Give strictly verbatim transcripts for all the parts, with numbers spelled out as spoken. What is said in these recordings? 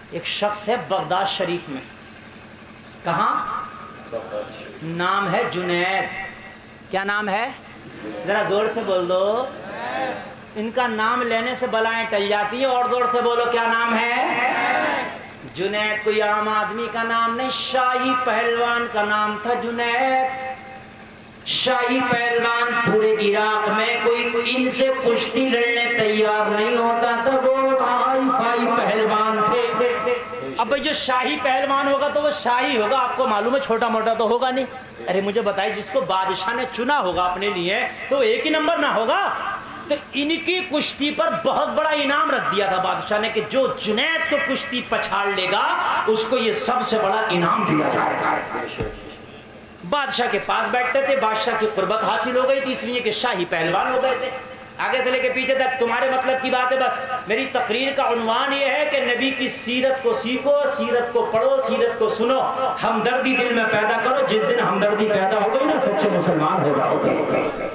ایک شخص ہے بغداد شریف میں، کہاں؟ نام ہے جنید۔ کیا نام ہے؟ ذرا زور سے بول دو، ان کا نام لینے سے بلائیں ٹل جاتی ہیں، اور زور سے بولو کیا نام ہے؟ جنید کوئی عام آدمی کا نام نہیں، شاہی پہلوان کا نام تھا جنید۔ شاہی پہلوان پورے عراق میں کوئی ان سے کشتی لڑنے تیار نہیں ہوتا تھا، وہ ہائی فائی پہلوان تھے۔ اب جو شاہی پہلوان ہوگا تو وہ شاہی ہوگا، آپ کو معلوم ہے چھوٹا موٹا تو ہوگا نہیں۔ ارے مجھے بتائیے، جس کو بادشاہ نے چنا ہوگا اپنے لیے تو ایک ہی نمبر نہ ہوگا؟ تو ان کی کشتی پر بہت بڑا انعام رکھ دیا تھا بادشاہ نے کہ جو جنید کو کشتی پچھاڑ لے گا اس کو یہ سب سے بڑا انعام دیا جائے گا۔ بادشاہ کے پاس بیٹھتے تھے، بادشاہ کی قربت حاصل ہو گئی تھی، اس لیے کہ شاہی پہلوان ہو گئے تھے۔ آگے سے لے کے پیچھے تک تمہارے مطلب کی بات ہے، بس میری تقریر کا عنوان یہ ہے کہ نبی کی سیرت کو سیکھو، سیرت کو پڑھو، سیرت کو سنو، ہمدردی دل میں پیدا کرو۔ جس دن ہمدردی پیدا ہو گئی نا، سچے مسلمان ہو جاؤ گے۔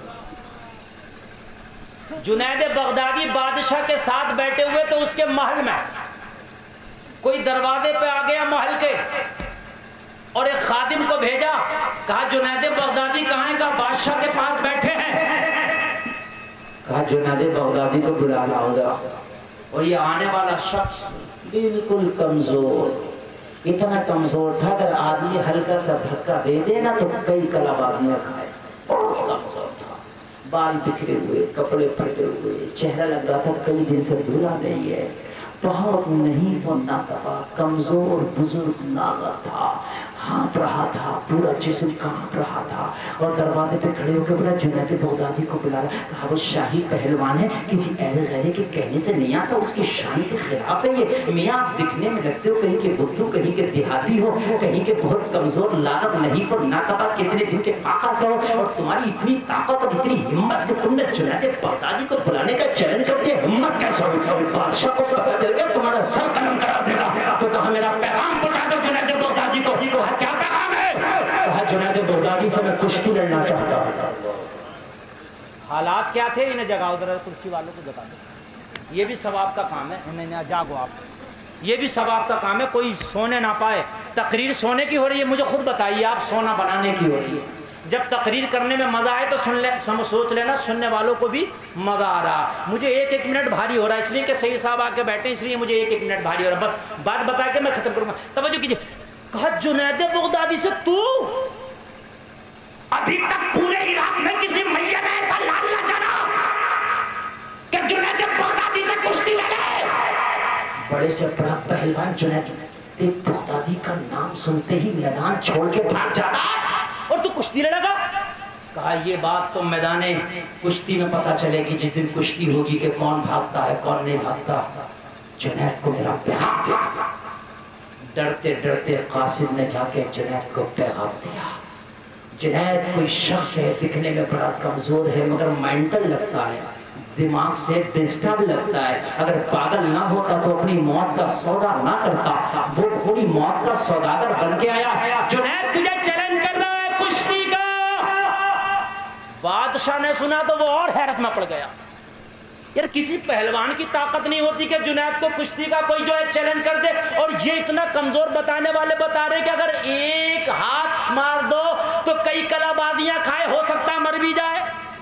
جنید بغدادی بادشاہ کے ساتھ بیٹھے ہوئے تو اس کے محل میں کوئی دروازے پہ آ گیا محل کے، اور ایک خادم کو بھیجا، کہا جنید بغدادی کہاں ہیں؟ کہا بادشاہ کے پاس بیٹھے ہیں۔ کہا جنید بغدادی کو بلا لاؤ ذرا۔ اور یہ آنے والا شخص بالکل کمزور، اتنا کمزور تھا اگر آدمی ہلکا سا دھکا دے دے نا تو کئی کلا بازیاں کھائے، بہت کمزور تھا، بال بکھرے ہوئے، کپڑے پھٹے ہوئے، چہرہ لگ رہا تھا کئی دن سے دھلا نہیں ہے، بہت نہیں وہ ناتوا، کمزور بزرگ ناغا تھا، ہانپ رہا تھا، پورا جسم کانپ رہا تھا، اور دروازے پہ کھڑے ہو کے بولا جنید بغدادی کو بلا رہا۔ کہا وہ شاہی پہلوان ہے، کسی اہل غیرے کے کہنے سے نہیں آتا، اس کی شان کے خلاف ہے یہ۔ میاں آپ دکھنے میں لگتے ہو کہیں کہ بدھو، کہیں کہ دیہاتی ہو، کہیں کہ بہت کمزور، لعنت نہیں پر ناتوا کتنے دن کے فاقہ سے ہو، اور تمہاری اتنی طاقت اور اتنی ہمت کہ تم نے جنید بغدادی کو بلانے کا چیلنج کر دیا، ہمت کیسے ہوئی؟ بادشاہ کو پتہ چل گیا تمہارا سر قلم کرا دے گا، تو کہا میرا پیغام پہنچا دو جنید بغدادی کو۔ کیا پیغام ہے؟ کہا جنید بغدادی سے میں کشتی لڑنا چاہتا ہوں۔ حالات کیا تھے؟ انہیں جگاؤ ذرا، کرسی والوں کو جگا دو، یہ بھی ثواب کا کام ہے، انہیں جاگو آپ، یہ بھی ثواب کا کام ہے، کوئی سونے نہ پائے۔ تقریر سونے کی ہو رہی ہے، مجھے خود بتائیے آپ، سونا بنانے کی ہو رہی ہے؟ جب تقریر کرنے میں مزہ آئے تو سن لے، سوچ لینا سننے والوں کو بھی مزہ آ رہا۔ مجھے ایک ایک منٹ بھاری ہو رہا ہے، اس لیے کہ سید صاحب آ کے بیٹھے، اس لیے مجھے ایک ایک منٹ بھاری ہو رہا ہے، بس بات بتا کے میں ختم کروں گا۔ توجہ کیجیے، کہا جنید بغدادی سے تو ابھی تک پورے عراق میں کسی میاں نے ایسا لال نہ جانا کہ جنید بغدادی سے کشتی لڑے۔ بڑے سے بڑا پہلوان جنید بغدادی کا نام سنتے ہی میدان چھوڑ کے بھاگ جاتا، اور تو کشتی لڑے گا؟ کہا یہ بات تو میدان کشتی میں پتہ چلے گی جس دن کشتی ہوگی کہ کون بھاگتا ہے کون نہیں بھاگتا۔ جنید کو میرا پیغام دے گا۔ ڈرتے ڈرتے قاصد نے جا کے جنید کو پیغام دیا۔ جنید کوئی شخص ہے، دکھنے میں بڑا کمزور ہے مگر مینٹل لگتا ہے، دماغ سے ڈسٹرب لگتا ہے، اگر پاگل نہ ہوتا تو اپنی موت کا سودا نہ کرتا، وہ پوری موت کا سوداگر بن کے آیا۔ جنید تجھے چیلنج کر رہا ہے کشتی کا۔ بادشاہ نے سنا تو وہ اور حیرت میں پڑ گیا، یار کسی پہلوان کی طاقت نہیں ہوتی کہ جنید کو کشتی کا کوئی جو ہے چیلنج کر دے، اور یہ اتنا کمزور بتانے والے بتا رہے کہ اگر ایک ہاتھ مار دو تو کئی کلا بادیاں کھائے، ہو سکتا ہے مر بھی جائے۔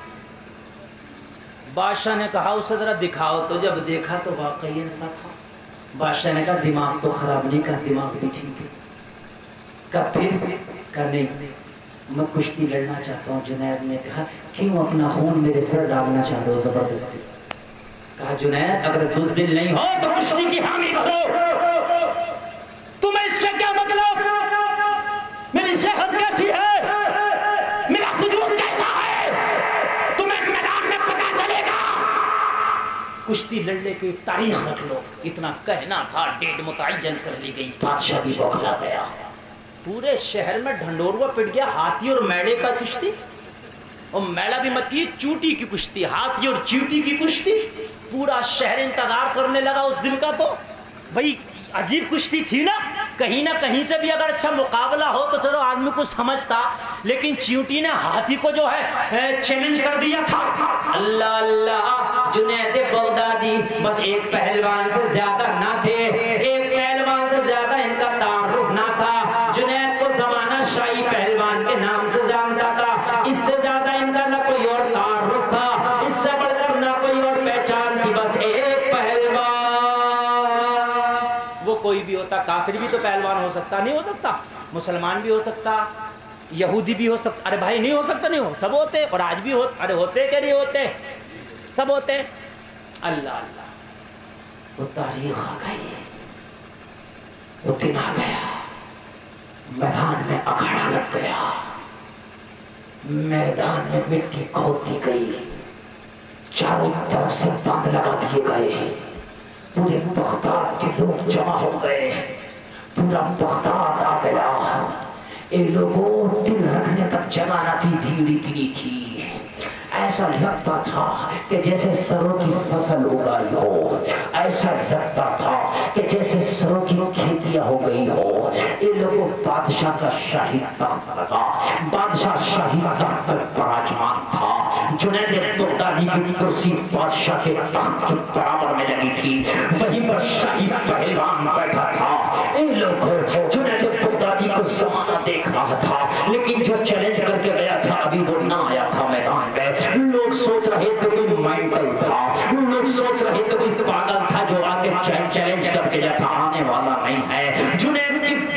بادشاہ نے کہا اسے ذرا دکھاؤ، تو جب دیکھا تو واقعی ایسا تھا۔ بادشاہ نے کہا دماغ تو خراب نہیں، کہا دماغ بھی ٹھیک ہے۔ کہا پھر؟ کہا نہیں میں کشتی لڑنا چاہتا ہوں۔ جنید نے کہا کیوں اپنا خون میرے سر ڈالنا چاہتے ہو زبردستی؟ کہا جنید اگر بزدل نہیں ہو تو کشتی کی حامی بنو، تمہیں اس سے کیا مطلب؟ میری صحت کیسی ہے، میرا وجود کیسا ہے، تمہیں میدان میں پتہ چلے گا۔ کشتی لڑنے کی تاریخ رکھ لو، اتنا کہنا تھا، ڈیٹ متعین کر لی گئی۔ بادشاہ بھی بوکھلا گیا، پورے شہر میں ڈھنڈوروا پٹ گیا، ہاتھی اور میڑے کا کشتی، اور میڑا بھی مت کی، چوٹی کی کشتی، ہاتھی اور چیوٹی کی کشتی۔ پورا شہر انتظار کرنے لگا اس دن کا، تو بھئی عجیب کشتی تھی نا، کہیں نہ کہیں سے بھی اگر اچھا مقابلہ ہو تو چلو آدمی کو سمجھتا، لیکن چیوٹی نے ہاتھی کو جو ہے چیلنج کر دیا تھا۔ اللہ اللہ، جنید بغدادی بس ایک پہلوان سے زیادہ نہ تھے، ایک کوئی بھی ہوتا، کافر بھی تو پہلوان ہو سکتا، نہیں ہو سکتا؟ مسلمان بھی ہو سکتا، یہودی بھی ہو سکتا، ارے بھائی نہیں ہو سکتا، نہیں ہو، سب ہوتے، اور آج بھی ہو، ارے ہوتے کہ نہیں ہوتے، سب ہوتے۔ اللہ اللہ، وہ تاریخ آ گئی، وہ دن آ گیا، میدان میں اکھاڑا لگ گیا، میدان میں مٹی کھود دی گئی، چاروں طرف سے باندھ لگا دیے گئے، پورے بغداد کے لوگ جمع ہو گئے، پورا بغداد آ گیا۔ اے لوگوں، دل رکھنے تک جگہ نہ تھی، بھیڑ اتنی تھی، ایسا لگتا تھا کہ جیسے سروں کی فصل اگائی ہو، ایسا لگتا تھا کہ جیسے سروں کی کھیتیاں ہو گئی ہو۔ یہ لوگوں بادشاہ کا شاہی تخت لگا، بادشاہ شاہی تخت پر براجمان تھا، جنید بغدادی کی کرسی بادشاہ کے تخت کے برابر میں لگی تھی، وہیں پر شاہی پہلوان بیٹھا تھا۔ ان لوگوں جنید بغدادی کو زمانہ دیکھ رہا تھا، لیکن جو چیلنج کر کے گیا تھا ابھی وہ نہ آیا تھا میدان میں۔ لوگ سوچ رہے تھے کوئی مینٹل تھا، لوگ سوچ رہے تھے کوئی پاگل تھا جو آگے چیلنج کر کے جاتا، آنے والا نہیں ہے۔ جنید کی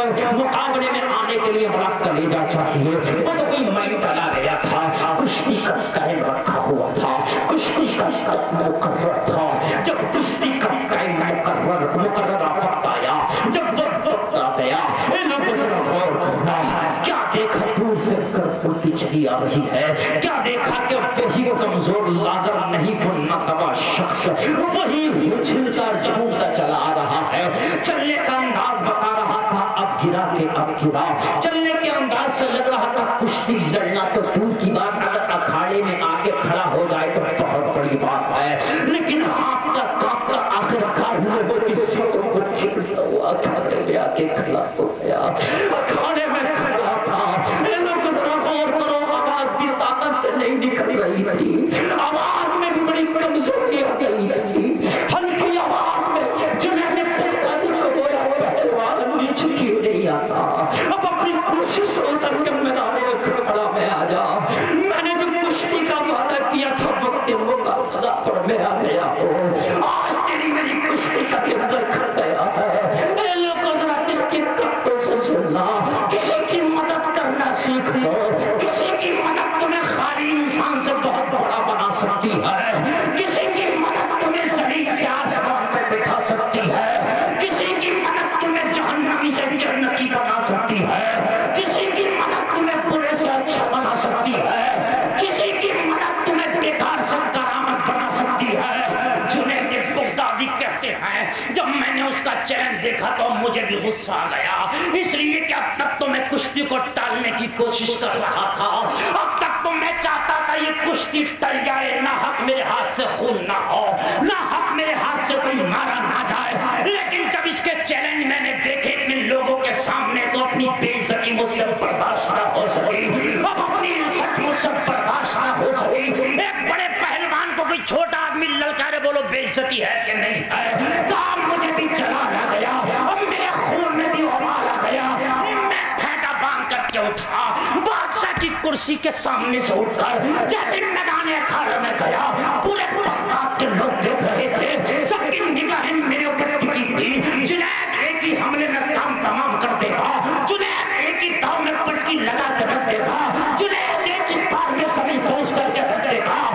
مقابلے میں آنے کے لیے بڑا کلیجہ چاہیے، وہ تو کوئی مینٹل آ گیا تھا، کشتی کا ٹائم رکھا ہوا تھا، کشتی کا مقرر تھا۔ جب کشتی کا ٹائم مقرر مقررہ وقت آیا، جب وقت آ گیا، لوگوں ذرا غور کرنا، کیا دیکھا دور سے کرپل کی چلی آ رہی ہے، کیا دیکھا کہ وہی کمزور لاغر نہیں وہ ناتوا شخص وہی اچھلتا جھومتا چلا آ رہا ہے۔ چلنے کا انداز بتا رہا تھا اب گرا کے اب گرا، چلنے کے انداز سے لگ رہا تھا کشتی لڑنا تو دور کی بات، اگر اکھاڑے میں آ کے کھڑا ہو جائے تو بہت بڑی بات ہے، لیکن ہاتھ کا کانپتا آخر کار ہوئے وہ کسی کو چڑھتا ہوا اکھاڑے میں آ کے کھڑا ہو گیا، اکھاڑے میں کھڑا تھا۔ اے لوگ ذرا غور کرو، آواز بھی طاقت سے نہیں نکل رہی تھی، آواز میں بھی بڑی کمزوری آ گئی تھی، ہلکی آواز میں جنید بغدادی کو گویا پہلوان نیچے کیوں نہیں آتا، اب اپنی کرسی سے اتر کے میدان کھڑا میں آ جا، میں نے جو کشتی کا وعدہ کیا تھا وقت مقابلہ پر میں آ گیا ہوں، آج تیری میری کشتی کا دن کھڑ گیا ہے۔ اے لوگوں ذرا دل کی کٹوں سے سننا، کسی کی مدد کرنا سیکھ لو، کسی کی مدد تمہیں خالی انسان سے بہت بڑا بنا سکتی ہے، کسی کی مدد تمہیں زمین سے آسمان پہ بٹھا سکتی ہے، کسی کی مدد تمہیں جہنمی سے جنتی بنا سکتی ہے، کسی کی مدد تمہیں برے سے اچھا بنا سکتی ہے، کسی کی مدد تمہیں بیکار سے کرامت بنا سکتی ہے۔ جنید بغدادی کہتے ہیں جب میں نے اس کا چیلنج دیکھا تو مجھے بھی غصہ آ گیا، اس لیے کہ اب تک تو میں کشتی کو ٹالنے کی کوشش کر رہا تھا، اب تک تو میں چاہتا تھا یہ کشتی ٹل جائے، نہ حق میرے ہاتھ سے خون نہ ہو، نہ حق میرے ہاتھ سے کوئی مارا نہ جائے، لیکن جب اس کے چیلنج میں نے دیکھے اتنے لوگوں کے سامنے تو اپنی بے عزتی مجھ سے برداشت نہ ہو سکی، اب اپنی عزت مجھ سے برداشت نہ ہو سکی۔ ایک بڑے پہلوان کو کوئی چھوٹا آدمی للکارے بولو بے عزتی ہے کہ نہیں ہے، کام مجھے بھی چلا آ گیا، اب میرے خون میں بھی ابال آ گیا، میں پھینٹا باندھ کر کے اٹھا، بادشاہ کی کرسی کے سامنے سے اٹھ کر جیسے میدان اکھاڑے میں گیا، پورے بغداد کے لوگ دیکھ رہے تھے، سب کی نگاہیں میرے اوپر ٹکی تھی۔ جنید ایک ہی حملے میں کام تمام کر دے گا، جنید ایک ہی داؤ میں پلٹی لگا کے رکھ دے گا، جنید ایک ہی پار میں سبھی پوچھ کر کے رکھ دے گا،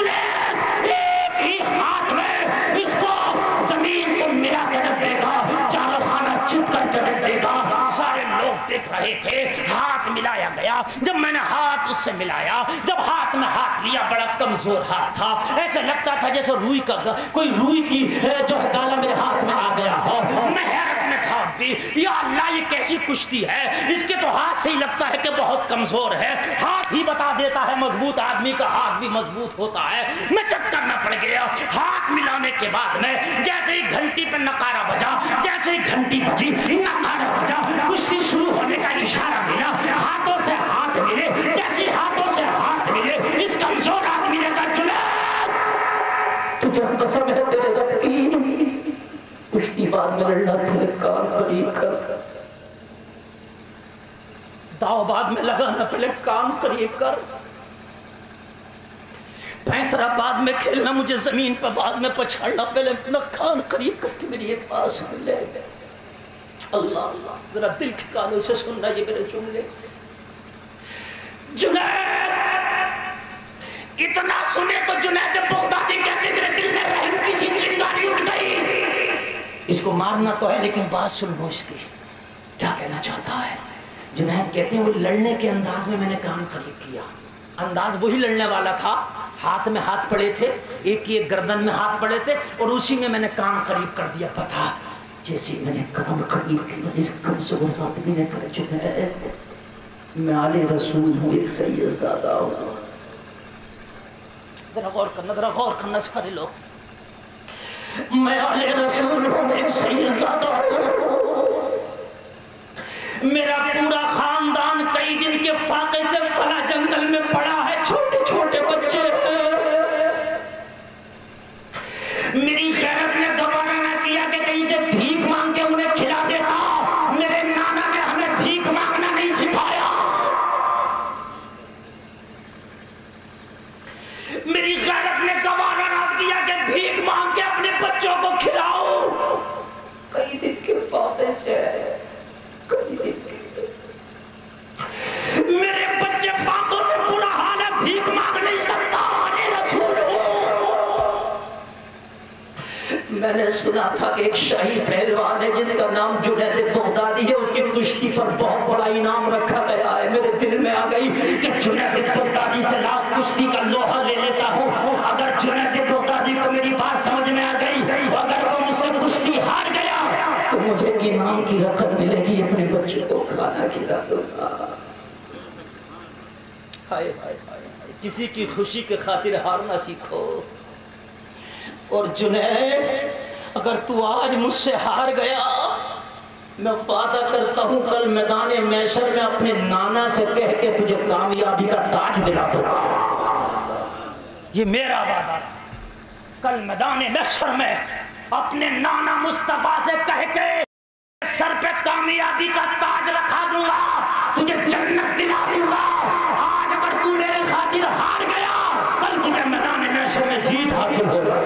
جنید ایک ہی ہاتھ میں اس کو زمین سے ملا کے رکھ دے گا، چاروں خانہ چپ کر کے رکھ دے گا۔ سارے لوگ دیکھ رہے تھے، ہاتھ ملایا گیا، جب میں نے ہاتھ اس سے ملایا، جب ہاتھ میں ہاتھ لیا بڑا کمزور ہاتھ تھا، ایسے لگتا تھا جیسے روئی کا کوئی روئی کی جو ہے گالا میرے ہاتھ میں آ گیا ہو، میں حیرت میں تھا بھی، یا اللہ یہ کیسی کشتی ہے، اس کے تو ہاتھ سے ہی لگتا ہے کہ بہت کمزور ہے، ہاتھ ہی بتا دیتا ہے مضبوط آدمی کا ہاتھ بھی مضبوط ہوتا ہے، میں چکر نہ پڑ گیا۔ ہاتھ ملانے کے بعد میں جیسے ہی گھنٹی پہ نقارہ بجا، جیسے ہی گھنٹی بجی نقارہ بجا، کشتی شروع ہونے کا اشارہ ملا، ہاتھوں سے ہاتھ ملے، جیسے ہاتھوں سے ہاتھ ملے، اس کمزور آدمی نے کہا جنید تجھے قسم ہے تیرے رب کی، کشتی بعد میں لڑنا تیرے کام قریب کر، داؤ بعد میں لگانا پہلے کام قریب کر، پینترا بعد میں کھیلنا، مجھے زمین پر بعد میں پچھاڑنا، پہلے اپنا کان قریب کر کے میری ایک بات سن لے۔ اللہ اللہ ذرا دل کے کانوں سے سننا یہ میرے جملے. جنید اتنا سنے تو جنید بغدادی کہتے میرے دل میں رحم کی سی چنگاری اٹھ گئی. اس کو مارنا تو ہے لیکن بات سن لو اس کی کیا کہنا چاہتا ہے. جنید کہتے ہیں وہ لڑنے کے انداز میں میں نے کام قریب کیا. انداز وہی لڑنے والا تھا, ہاتھ میں ہاتھ پڑے تھے, ایک کی ایک گردن میں ہاتھ پڑے تھے اور اسی میں میں نے کام قریب کر دیا. پتا جیسے میں نے کام قریب کیا اس کمزور آدمی نے کہا جنید میں آلِ رسول ہوں, ایک سید زادہ ہوں. ذرا غور کرنا ذرا غور کرنا سارے لوگ. میں آلِ رسول ہوں, ایک سید زادہ ہوں. میرا پورا خاندان کئی دن کے فاقے سے فلا جنگل میں پڑا ہے, چھوٹے چھوٹے بچے. میری غیرت نے گوارا نہ کیا کہ کہیں سے بھیک مانگ کے انہیں کھلا دیتا. میرے نانا نے ہمیں بھیک مانگنا نہیں سکھایا. میری غیرت نے گوارا نہ کیا کہ بھیک مانگ کے اپنے بچوں کو کھلاؤ. کئی دن کے فاقے سے کئی دن کے میرے بچے فاقوں سے برا حال ہے, بھیک مانگ نہیں سکتا. رسول میں نے سنا تھا کہ ایک شاہی پہلوان ہے جس کا نام جنید بغدادی ہے, اس کی کشتی پر بہت بڑا انعام رکھا گیا ہے. میرے دل میں آ گئی کہ جنید بغدادی سے لاکھ کشتی کا لوہا لے لیتا ہوں. اگر جنید بغدادی کو میری بات سمجھ میں آ گئی, اگر وہ مجھ سے کشتی ہار گیا تو مجھے انعام کی رقم ملے گی, اپنے بچوں کو کھانا کھلا دوں گا. ہائے ہائے ہائے, کسی کی خوشی کے خاطر ہارنا سیکھو. اور جنید اگر تو آج مجھ سے ہار گیا, میں وعدہ کرتا ہوں کل میدان محشر میں اپنے نانا سے کہہ کے تجھے کامیابی کا تاج دلا دوں گا. یہ میرا وعدہ. کل میدان محشر میں اپنے نانا مصطفیٰ سے کہہ کے سر پہ کامیابی کا تاج رکھا دوں گا, تجھے جنت دلا دوں گا. آج اگر تو میرے خاطر ہار گیا, کل تجھے میدان محشر میں جیت حاصل ہو گئی.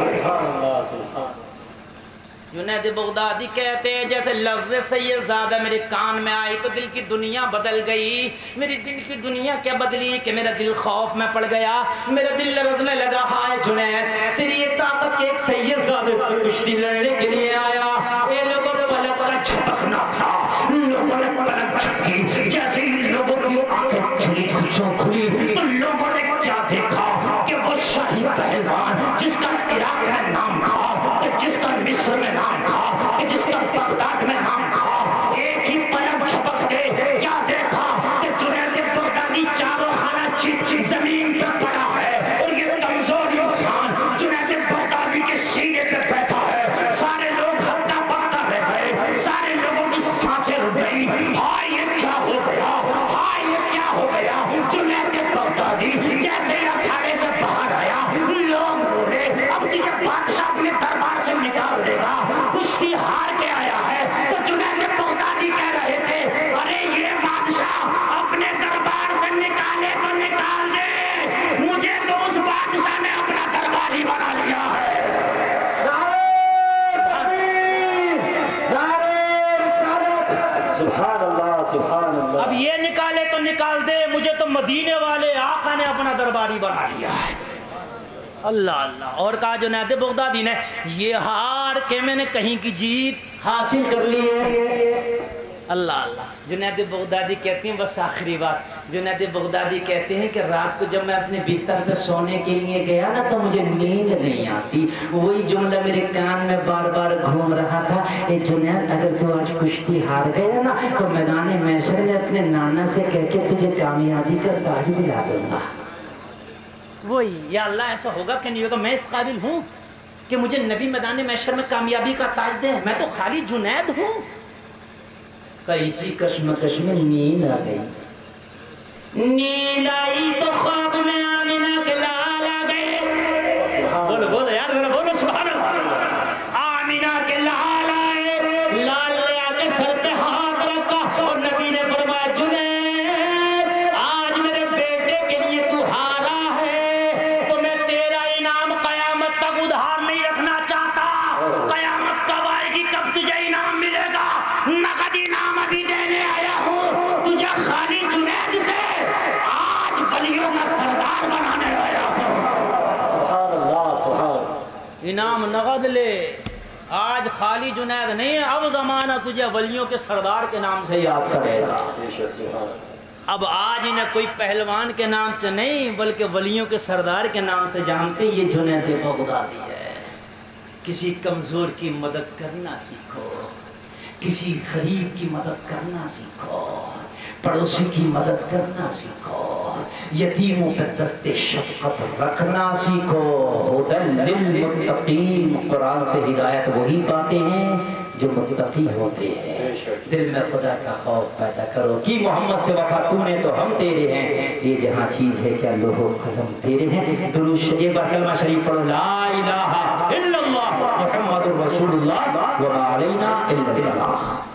جنید بغدادی کہتے ہیں جیسے لفظ سید زادہ میرے کان میں آئی تو دل کی دنیا بدل گئی. میری دل کی دنیا کیا بدلی کہ میرا دل خوف میں پڑ گیا, میرا دل لرزنے لگا. ہائے جنید تیری یہ طاقت کہ ایک سید زادہ سے کشتی لڑنے کے لیے آیا. اے لوگوں پلک کا چھپکنا تھا, لوگوں نے پلک چھپکی. جیسے ہی لوگوں کی آنکھیں کھلی خوشوں کھلی تو لوگوں نے کیا دیکھا کہ وہ شاہی پہلوان جس کا عراق میں نام تھا, جس کا مصر میں نام تھا, جس کا بغداد میں نام تھا, ایک ہی پلک چھپک دے کیا دیکھا کہ جنید بغدادی چاروں خانہ چیت زمین پر پڑا ہے اور یہ کمزور انسان جنید بغدادی کے سینے پہ بیٹھا ہے. سارے لوگ ہکا پکا رہ گئے, سارے لوگوں کی سانسیں رک گئی. ہائے یہ کیا ہو گیا, ہائے یہ کیا ہو گیا. جنید بغدادی جیسے اکھاڑے سے باہر آیا, لوگ بولے اب تجھے بادشاہ اپنے دربار سے نکال دے گا, کشتی ہار کے آیا ہے. تو جنید بغدادی کہہ رہے تھے ارے یہ بادشاہ اپنے دربار سے نکالے تو نکال دے, مجھے تو اس بادشاہ نے اپنا دربار ہی بنا لیا ہے. سبحان اللہ سبحان اللہ. اب یہ نکالے تو نکال دے, مجھے تو مدینے والے آقا نے اپنا درباری بنا لیا ہے. اللہ اللہ. اور کہا جنید بغدادی نے یہ ہار کے میں نے کہیں کی جیت حاصل کر لی ہے. اللہ اللہ. جنید بغدادی کہتے ہیں بس آخری بات, جنید بغدادی کہتے ہیں کہ رات کو جب میں اپنے بستر پہ سونے کے لیے گیا نا تو مجھے نیند نہیں آتی. وہی جملہ میرے کان میں بار بار گھوم رہا تھا, اے جنید اگر تو آج کشتی ہار گیا نا تو میدان محشر میں اپنے نانا سے کہہ کے تجھے کامیابی کا تاج دلا دوں گا. وہی یا اللہ ایسا ہوگا کہ نہیں ہوگا, میں اس قابل ہوں کہ مجھے نبی میدان محشر میں کامیابی کا تاج دے. میں تو خالی جنید ہوں. کیسی کشمکش میں نیند آ گئی. نیند آئی تو خواب میں آمینہ کے لال آ گئے. بولو بولو یار ذرا بولو سبحان اللہ. آمینہ کے لال آئے, لال لے آ کے سر پہ ہاتھ رکھا اور نبی نے فرمایا جنید آج میرے بیٹے کے لیے تو ہارا ہے تو میں تیرا انعام قیامت تک ادھار نہیں رکھنا چاہتا. قیامت کب آئے گی, کب تجھے انعام ملے گا بغدادی نام ابھی دینے آیا ہوں تجھے خالی جنید سے آج ولیوں کا سردار بنانے آیا ہوں. سبحان اللہ سبحان. انعام نقد لے. آج خالی جنید نہیں ہے، اب زمانہ تجھے ولیوں کے سردار کے نام سے یاد کرے گا. بے شک سبحان. اب آج انہیں کوئی پہلوان کے نام سے نہیں بلکہ ولیوں کے سردار کے نام سے جانتے. یہ جنید بغدادی ہے. کسی کمزور کی مدد کرنا سیکھو، کسی غریب کی مدد کرنا سیکھو، پڑوسی کی مدد کرنا سیکھو، یتیموں پہ دست شفقت رکھنا سیکھو. ہدی للمتقین، قرآن سے ہدایت وہی پاتے ہیں جو متقی ہوتے ہیں. دل میں خدا کا خوف پیدا کرو. کی محمد سے وفا تو نے تو ہم تیرے ہیں، یہ جہاں چیز ہے کیا لوح و قلم تیرے ہیں. درود ایک بار کلمہ شریف پڑھو. لا الہ الا اللہ محمد رسول اللہ وما علینا الا البلاغ.